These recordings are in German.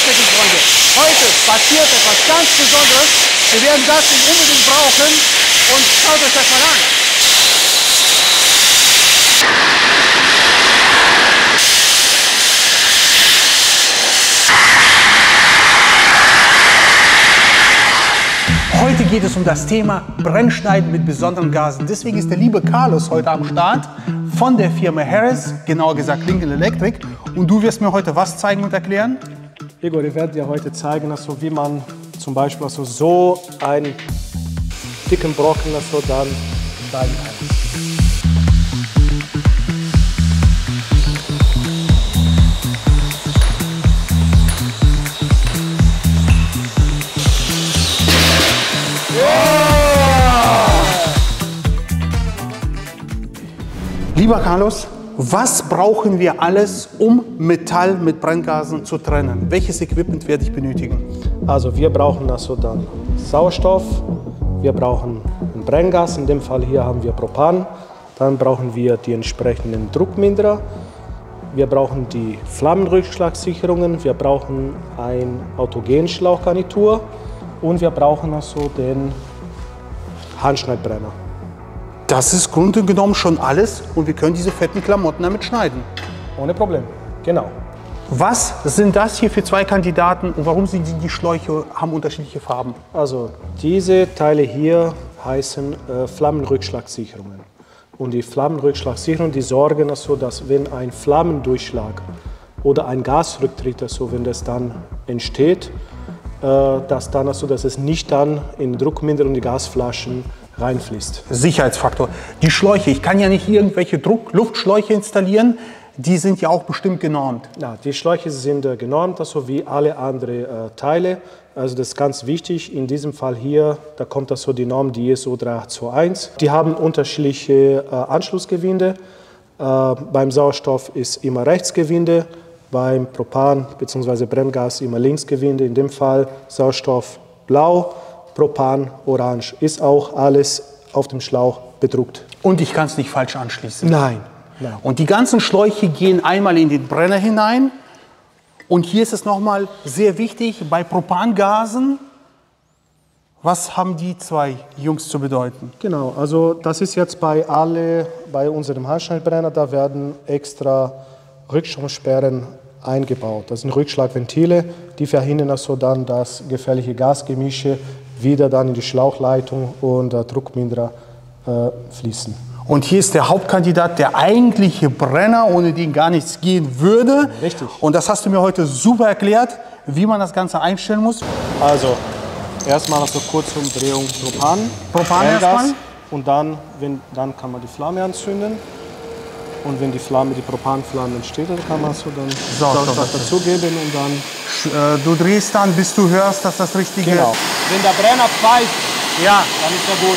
Fettig, Freunde. Heute passiert etwas ganz Besonderes. Wir werden das unbedingt brauchen. Und schaut euch das mal an. Heute geht es um das Thema Brennschneiden mit besonderen Gasen. Deswegen ist der liebe Carlos heute am Start von der Firma Harris, genauer gesagt Lincoln Electric. Und du wirst mir heute was zeigen und erklären? Igor, ich werde dir heute zeigen, wie man zum Beispiel so einen dicken Brocken dann schneiden kann. Lieber Carlos, was brauchen wir alles, um Metall mit Brenngasen zu trennen? Welches Equipment werde ich benötigen? Also wir brauchen dann Sauerstoff, wir brauchen ein Brenngas, in dem Fall hier haben wir Propan, dann brauchen wir die entsprechenden Druckminderer, wir brauchen die Flammenrückschlagsicherungen, wir brauchen ein Autogenschlauchgarnitur und wir brauchen den Handschneidbrenner. Das ist Grunde genommen schon alles und wir können diese fetten Klamotten damit schneiden. Ohne Problem, genau. Was sind das hier für zwei Kandidaten und warum sind die Schläuche, haben unterschiedliche Farben? Also diese Teile hier heißen Flammenrückschlagsicherungen. Und die Flammenrückschlagsicherungen, die sorgen dafür, dass wenn ein Flammendurchschlag oder ein Gasrücktritt, wenn das dann entsteht, dass es nicht dann in Druckminderer und die Gasflaschen reinfließt. Sicherheitsfaktor. Die Schläuche, ich kann ja nicht irgendwelche Luftschläuche installieren, die sind ja auch bestimmt genormt. Ja, die Schläuche sind genormt, so wie alle anderen Teile. Also das ist ganz wichtig. In diesem Fall hier, da kommt die Norm, die ISO 3821. Die haben unterschiedliche Anschlussgewinde. Beim Sauerstoff ist immer Rechtsgewinde, beim Propan bzw. Brenngas immer Linksgewinde. In dem Fall Sauerstoff blau, Propan orange. Ist auch alles auf dem Schlauch bedruckt. Und ich kann es nicht falsch anschließen? Nein. Nein. Und die ganzen Schläuche gehen einmal in den Brenner hinein. Und hier ist es nochmal sehr wichtig, bei Propangasen, was haben die zwei Jungs zu bedeuten? Genau, also das ist jetzt bei unserem Handschneidbrenner, da werden extra Rückstromsperren eingebaut. Das sind Rückschlagventile, die verhindern dann, dass gefährliche Gasgemische wieder dann in die Schlauchleitung und Druckminderer fließen. Und hier ist der Hauptkandidat, der eigentliche Brenner, ohne den gar nichts gehen würde. Richtig. Und das hast du mir heute super erklärt, wie man das Ganze einstellen muss. Also erstmal kurze Umdrehung Propan erstmal. Und dann kann man die Flamme anzünden. Und wenn die Propanflamme entsteht, dann kann man dann Sauerstoff dazugeben und dann... Du drehst dann, bis du hörst, dass das Richtige... Genau. Wenn der Brenner pfeift, ja, dann ist er gut.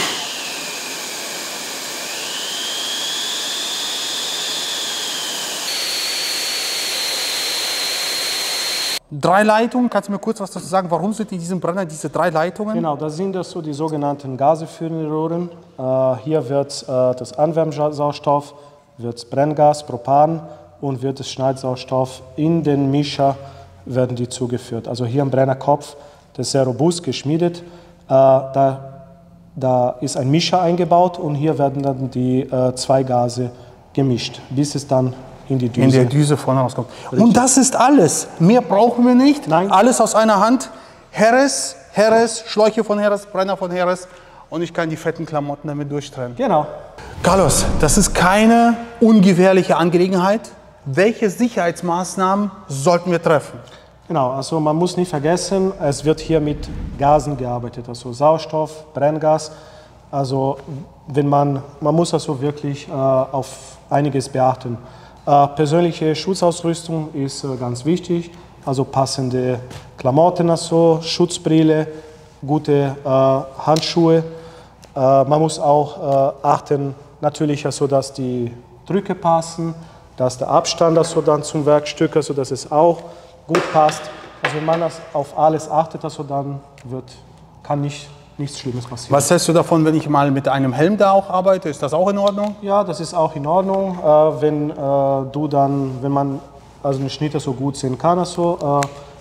Drei Leitungen, kannst du mir kurz was dazu sagen, warum sind in diesem Brenner diese drei Leitungen? Genau, das sind die sogenannten gaseführenden Rohren. Hier wird das Anwärmsauerstoff, wird Brenngas, Propan und wird das Schneidsauerstoff in den Mischer werden die zugeführt. Also hier am Brennerkopf, das ist sehr robust geschmiedet. Da ist ein Mischer eingebaut und hier werden dann die zwei Gase gemischt, bis es dann in die Düse. In der Düse vorne rauskommt. Richtig. Und das ist alles. Mehr brauchen wir nicht. Nein. Alles aus einer Hand. Harris, Schläuche von Harris, Brenner von Harris. Und ich kann die fetten Klamotten damit durchtrennen. Genau. Carlos, das ist keine ungefährliche Angelegenheit. Welche Sicherheitsmaßnahmen sollten wir treffen? Genau, also man muss nicht vergessen, es wird hier mit Gasen gearbeitet, also Sauerstoff, Brenngas. Also man muss wirklich auf einiges beachten. Persönliche Schutzausrüstung ist ganz wichtig, also passende Klamotten, Schutzbrille, gute Handschuhe. Man muss auch achten, natürlich, dass die Drücke passen, dass der Abstand dann zum Werkstück, dass es auch gut passt. Also wenn man auf alles achtet, dann kann nichts Schlimmes passieren. Was hältst du davon, wenn ich mal mit einem Helm da auch arbeite? Ist das auch in Ordnung? Ja, das ist auch in Ordnung. Wenn man den Schnitt so gut sehen kann,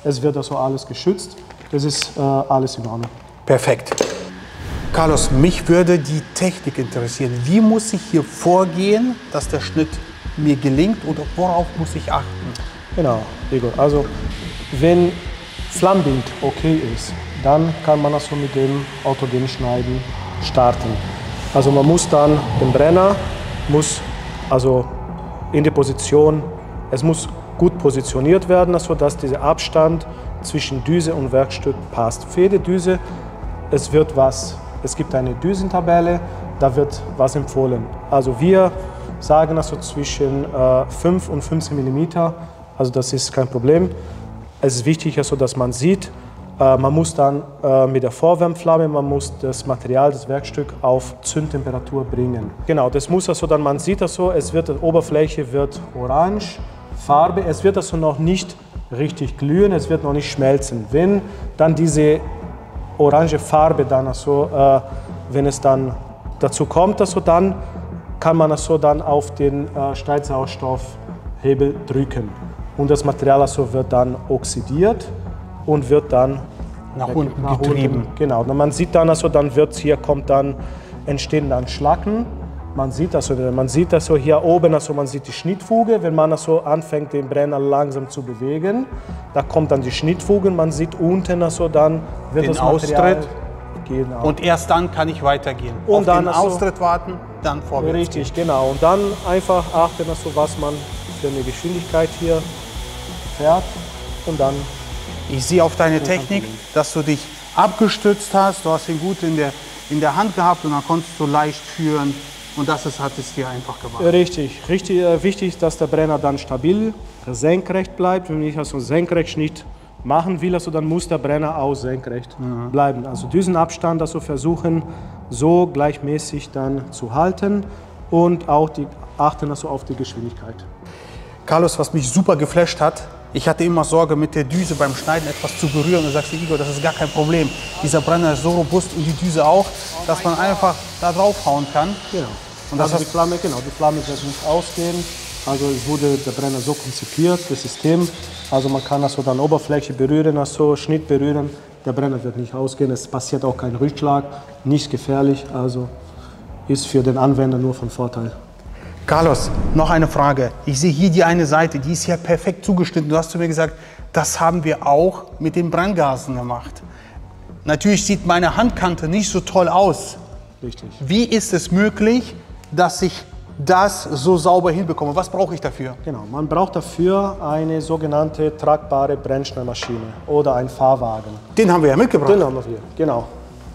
es wird also alles geschützt. Das ist alles in Ordnung. Perfekt. Carlos, mich würde die Technik interessieren. Wie muss ich hier vorgehen, dass der Schnitt mir gelingt oder worauf muss ich achten? Genau, Igor. Also wenn Flammbild okay ist, dann kann man also mit dem autogenen Schneiden starten. Also man muss dann den Brenner also in die Position, es muss gut positioniert werden, sodass dieser Abstand zwischen Düse und Werkstück passt. Für jede Düse es gibt eine Düsentabelle, da wird was empfohlen. Also wir sagen also zwischen 5 und 15 mm, also das ist kein Problem. Es ist wichtig, also, dass man sieht, man muss dann mit der Vorwärmflamme, man muss das Material, das Werkstück auf Zündtemperatur bringen. Genau, das muss also dann, man sieht also, die Oberfläche wird orange, Farbe, es wird also noch nicht richtig glühen, es wird noch nicht schmelzen. Wenn dann diese orange Farbe dann also, wenn es dann dazu kommt, also dann kann man also dann auf den Schneidsaugstoffhebel drücken und das Material also wird dann oxidiert und wird dann nach unten getrieben. Genau, und man sieht dann also, entstehen dann Schlacken. Man sieht also hier oben, also man sieht die Schnittfuge, wenn man also anfängt, den Brenner langsam zu bewegen, da kommt dann die Schnittfuge, man sieht unten also dann wird den das Material, Austritt. Genau. Und erst dann kann ich weitergehen. Und auf dann den also, Austritt warten, dann vorwärts. Richtig, genau. Und dann einfach achten, also was man für eine Geschwindigkeit hier fährt und dann. Ich sehe auf deine Technik, dass du dich abgestützt hast, du hast ihn gut in der Hand gehabt und dann konntest du leicht führen. Und hat es dir einfach gemacht. Richtig. Wichtig ist, dass der Brenner dann stabil, senkrecht bleibt. Wenn ich also senkrecht nicht machen will, also dann muss der Brenner auch senkrecht bleiben. Also diesen Abstand also versuchen, so gleichmäßig dann zu halten und auch achten also auf die Geschwindigkeit. Carlos, was mich super geflasht hat, ich hatte immer Sorge, mit der Düse beim Schneiden etwas zu berühren. Und du sagst, Igor, das ist gar kein Problem. Dieser Brenner ist so robust und die Düse auch, dass man einfach da draufhauen kann. Genau. Und das also die Flamme wird nicht ausgehen. Also es wurde der Brenner so konzipiert, das System. Also man kann also dann Oberfläche berühren, also Schnitt berühren. Der Brenner wird nicht ausgehen. Es passiert auch kein Rückschlag, nicht gefährlich. Also ist für den Anwender nur von Vorteil. Carlos, noch eine Frage. Ich sehe hier die eine Seite, die ist ja perfekt zugeschnitten. Du hast zu mir gesagt, das haben wir auch mit den Brenngasen gemacht. Natürlich sieht meine Handkante nicht so toll aus. Richtig. Wie ist es möglich, dass ich das so sauber hinbekomme? Was brauche ich dafür? Genau, man braucht dafür eine sogenannte tragbare Brennschneidmaschine oder einen Fahrwagen. Den haben wir ja mitgebracht. Den haben wir hier, genau.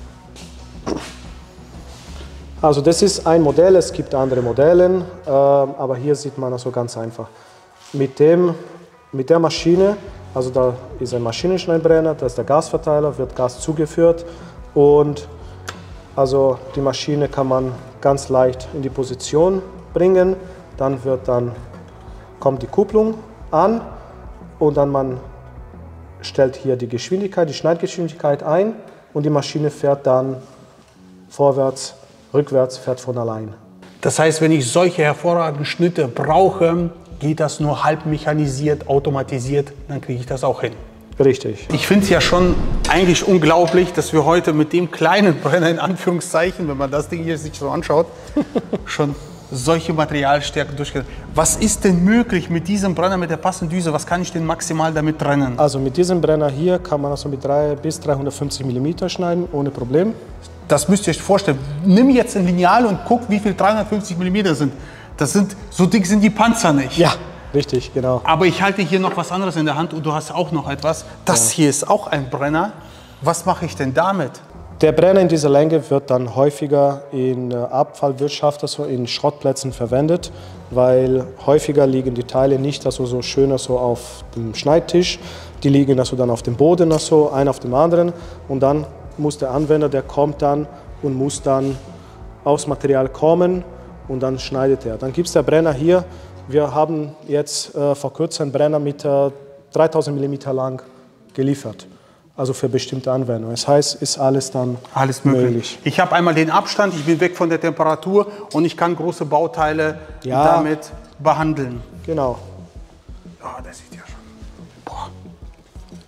Also das ist ein Modell, es gibt andere Modelle, aber hier sieht man also ganz einfach. Mit der Maschine, also da ist ein Maschinenschneidbrenner, da ist der Gasverteiler, wird Gas zugeführt und also die Maschine kann man ganz leicht in die Position bringen, dann kommt die Kupplung an und dann man stellt hier die Schneidgeschwindigkeit ein und die Maschine fährt dann vorwärts, rückwärts, fährt von allein. Das heißt, wenn ich solche hervorragenden Schnitte brauche, geht das nur halb mechanisiert, automatisiert, dann kriege ich das auch hin. Richtig. Ich finde es ja schon eigentlich unglaublich, dass wir heute mit dem kleinen Brenner, in Anführungszeichen, wenn man das Ding hier sich so anschaut, schon solche Materialstärken durchgehen. Was ist denn möglich mit diesem Brenner, mit der passenden Düse? Was kann ich denn maximal damit trennen? Also mit diesem Brenner hier kann man also mit 3 bis 350 mm schneiden, ohne Problem. Das müsst ihr euch vorstellen. Nimm jetzt ein Lineal und guck, wie viel 350 mm sind. So dick sind die Panzer nicht. Ja, richtig, genau. Aber ich halte hier noch was anderes in der Hand und du hast auch noch etwas. Das hier ist auch ein Brenner. Was mache ich denn damit? Der Brenner in dieser Länge wird dann häufiger in Abfallwirtschaft, also in Schrottplätzen verwendet, weil häufiger liegen die Teile nicht also so schön also auf dem Schneidtisch. Die liegen also dann auf dem Boden, also ein auf dem anderen. Und dann muss der Anwender, der kommt dann und muss dann aufs Material kommen und dann schneidet er. Dann gibt es der Brenner hier. Wir haben jetzt vor kurzem einen Brenner mit 3000 mm lang geliefert. Also für bestimmte Anwendungen. Das heißt, ist alles dann möglich. Ich habe einmal den Abstand, ich bin weg von der Temperatur und ich kann große Bauteile damit behandeln. Genau. Oh, das sieht ja schon. Boah.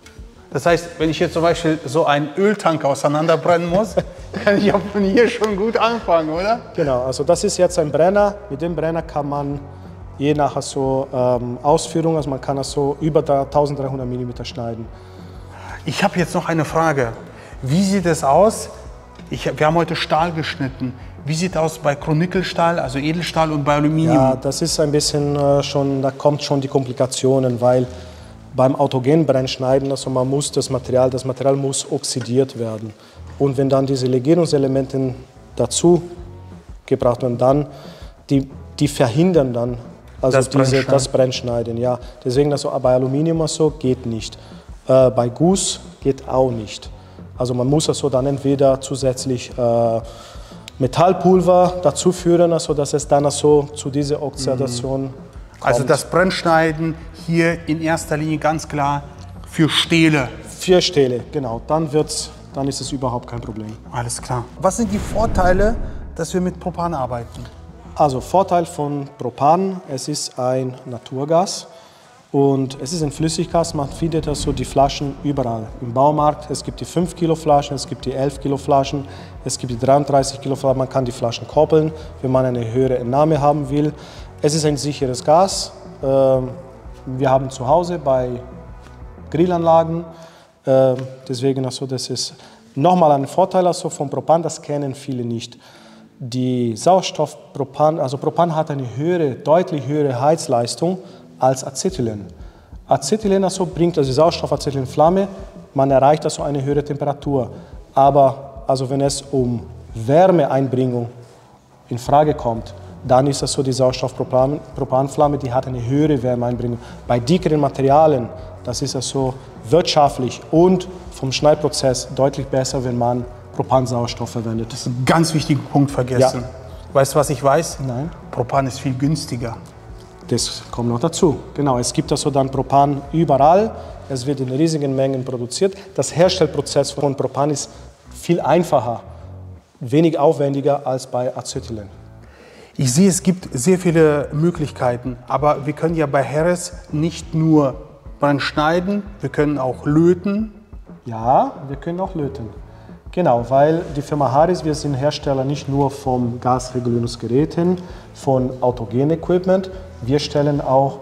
Das heißt, wenn ich jetzt zum Beispiel so einen Öltank auseinanderbrennen muss, kann ich ja von hier schon gut anfangen, oder? Genau, also das ist jetzt ein Brenner. Mit dem Brenner kann man je nach Ausführung, also man kann über 1300 mm schneiden. Ich habe jetzt noch eine Frage. Wie sieht es aus? Wir haben heute Stahl geschnitten. Wie sieht es aus bei Chronickelstahl, also Edelstahl und bei Aluminium? Ja, das ist ein bisschen da kommt schon die Komplikationen, weil beim autogenen Brennschneiden, also das Material muss oxidiert werden. Und wenn dann diese Legierungselemente dazu gebracht werden, dann die verhindern dann das Brennschneiden. Ja. Deswegen bei Aluminium geht nicht. Bei Guss geht auch nicht. Also man muss dann entweder zusätzlich Metallpulver dazu führen, dass es dann zu dieser Oxidation kommt. Also das Brennschneiden hier in erster Linie ganz klar für Stähle. Für Stähle, genau. Dann ist es überhaupt kein Problem. Alles klar. Was sind die Vorteile, dass wir mit Propan arbeiten? Also Vorteil von Propan, es ist ein Naturgas und es ist ein Flüssiggas. Man findet die Flaschen überall. Im Baumarkt, es gibt die 5 Kilo Flaschen, es gibt die 11 Kilo Flaschen, es gibt die 33 Kilo Flaschen. Man kann die Flaschen koppeln, wenn man eine höhere Entnahme haben will. Es ist ein sicheres Gas. Wir haben zu Hause bei Grillanlagen. Deswegen das ist nochmal ein Vorteil von Propan, das kennen viele nicht. Die Sauerstoff-Propan, also Propan hat eine deutlich höhere Heizleistung als Acetylen. Acetylen bringt die Sauerstoffacetylenflamme, man erreicht eine höhere Temperatur. Aber wenn es um Wärmeeinbringung in Frage kommt, dann ist die Sauerstoff-Propanflamme, die hat eine höhere Wärmeeinbringung. Bei dickeren Materialien, das ist wirtschaftlich und vom Schneidprozess deutlich besser, wenn man Propan-Sauerstoff verwendet. Das ist ein ganz wichtiger Punkt vergessen. Ja. Weißt du, was ich weiß? Nein. Propan ist viel günstiger. Das kommt noch dazu. Genau, es gibt dann Propan überall. Es wird in riesigen Mengen produziert. Das Herstellprozess von Propan ist viel einfacher, wenig aufwendiger als bei Acetylen. Ich sehe, es gibt sehr viele Möglichkeiten, aber wir können ja bei Harris nicht nur schneiden, wir können auch löten. Ja, wir können auch löten. Genau, weil die Firma Harris, wir sind Hersteller nicht nur von Gasregulierungsgeräten, von autogenem Equipment, wir stellen auch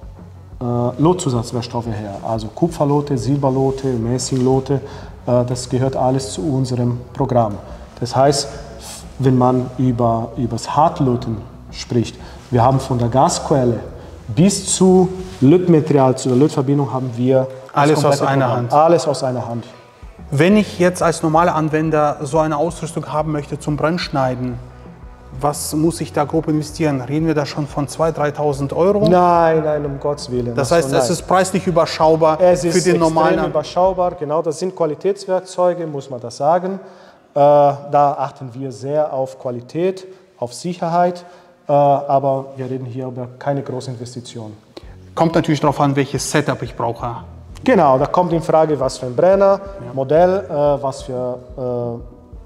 Lotzusatzwerkstoffe her, also Kupferlote, Silberlote, Messinglote, das gehört alles zu unserem Programm. Das heißt, wenn man über das Hartlöten spricht, wir haben von der Gasquelle bis zu Lötmaterial, zu der Lötverbindung haben wir alles aus einer Hand. Alles aus einer Hand. Wenn ich jetzt als normaler Anwender so eine Ausrüstung haben möchte zum Brennschneiden, was muss ich da grob investieren? Reden wir da schon von 2.000, 3.000 Euro? Nein, um Gottes Willen. Das heißt, es ist preislich überschaubar für den normalen. Es ist überschaubar, genau. Das sind Qualitätswerkzeuge, muss man das sagen. Da achten wir sehr auf Qualität, auf Sicherheit, aber wir reden hier über keine große Investition. Kommt natürlich darauf an, welches Setup ich brauche. Genau, da kommt in Frage, was für ein Brenner, Modell, was für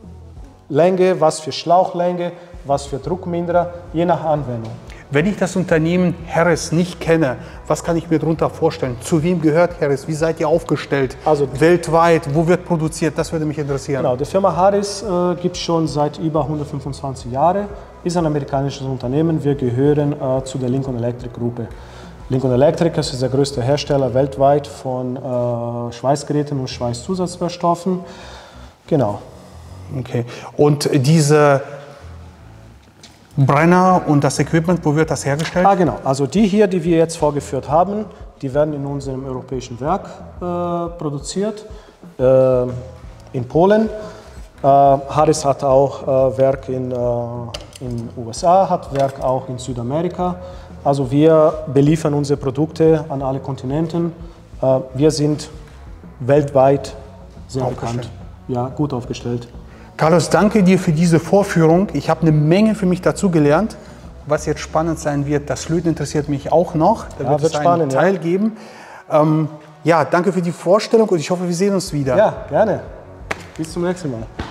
Länge, was für Schlauchlänge, was für Druckminderer, je nach Anwendung. Wenn ich das Unternehmen Harris nicht kenne, was kann ich mir darunter vorstellen? Zu wem gehört Harris? Wie seid ihr aufgestellt? Also weltweit? Wo wird produziert? Das würde mich interessieren. Genau, die Firma Harris gibt es schon seit über 125 Jahren. Ist ein amerikanisches Unternehmen. Wir gehören zu der Lincoln Electric Gruppe. Lincoln Electric ist der größte Hersteller weltweit von Schweißgeräten und Schweißzusatzwerkstoffen. Genau. Okay. Und diese Brenner und das Equipment, wo wird das hergestellt? Genau. Also die hier, die wir jetzt vorgeführt haben, die werden in unserem europäischen Werk produziert, in Polen. Harris hat auch Werk in USA, hat Werk auch in Südamerika. Also wir beliefern unsere Produkte an alle Kontinenten. Wir sind weltweit sehr bekannt, ja, gut aufgestellt. Carlos, danke dir für diese Vorführung. Ich habe eine Menge für mich dazugelernt. Was jetzt spannend sein wird, das Löten interessiert mich auch noch. Da wird es einen Teil geben. Ja, danke für die Vorstellung und ich hoffe, wir sehen uns wieder. Ja, gerne. Bis zum nächsten Mal.